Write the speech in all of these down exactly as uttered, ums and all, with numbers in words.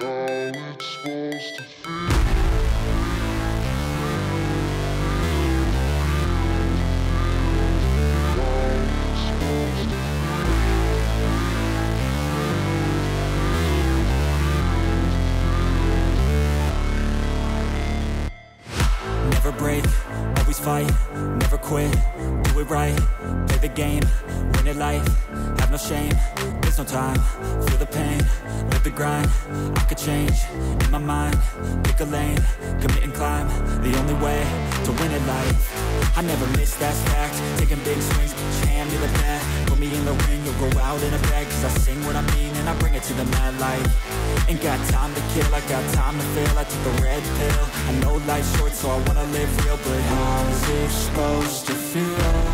Never break, always fight, never quit, do it right, play the game, win it life, have no shame, there's no time, feel the pain, live the grind, I could change, in my mind, pick a lane, commit and climb, the only way to win it life. I never miss, that's fact, taking big swings, hand me the bat, put me in the ring, you'll go out in a bag, cause I sing what I mean and I bring it to the mad light. Ain't got time to kill, I got time to feel, I took the red pill, I know life's short so I wanna live real, but how's it supposed to feel?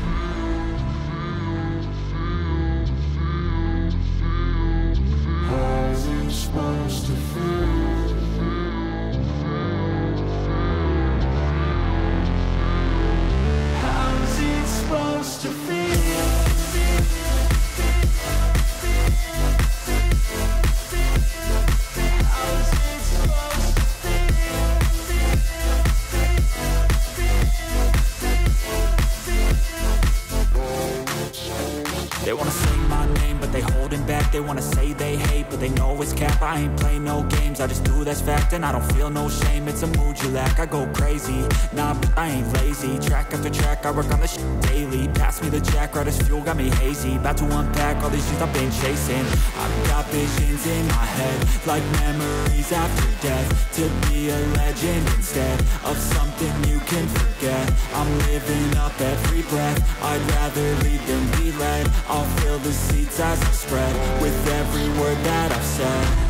How's it supposed to feel? How's it supposed to feel? They wanna say my name, but they holding back. They wanna say they hate, but they know it's cap. I ain't play no games, I just do, that's fact. And I don't feel no shame, it's a mood you lack. I go crazy, nah, but I ain't lazy. Track after track, I work on this shit daily. Pass me the jack, right as fuel, got me hazy. About to unpack all these things I've been chasing. I've got visions in my head, like memories after death. To be a legend instead of something you can forget. I'm living up every breath, I'd rather lead than be led. I'll fill the seats as I spread with every word that I've said.